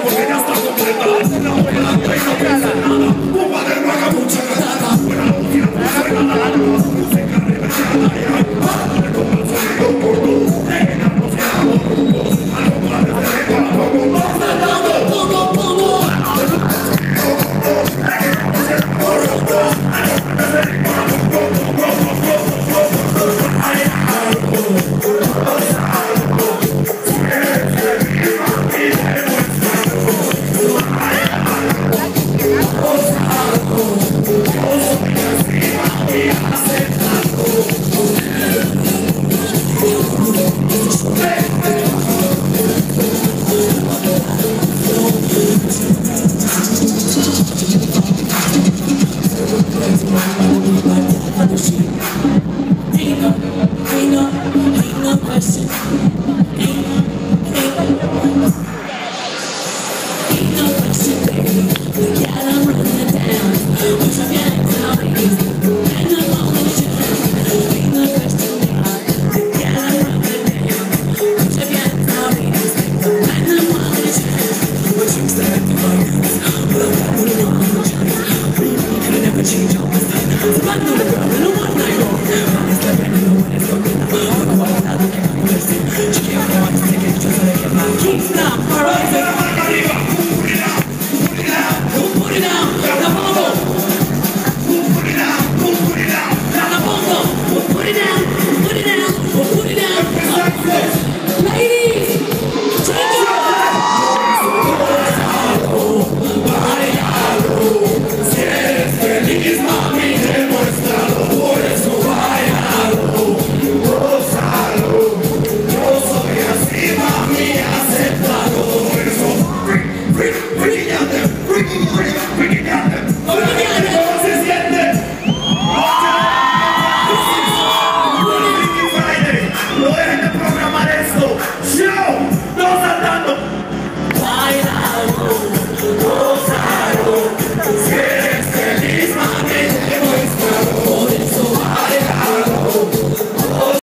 porque ya está completa. La buena y no piensa nada. Un padre no haga mucha granada. Buena música no suena nada. Música reversionada. Padre con el sonido corto. En la música con grupos. A los padres de la poco. Change all my stuff. So I know the girl in a one night hold. It's like I know when it's going down. I'm going out, I'm looking at my person. She can't go on to take it just so they get my keys now. Alright.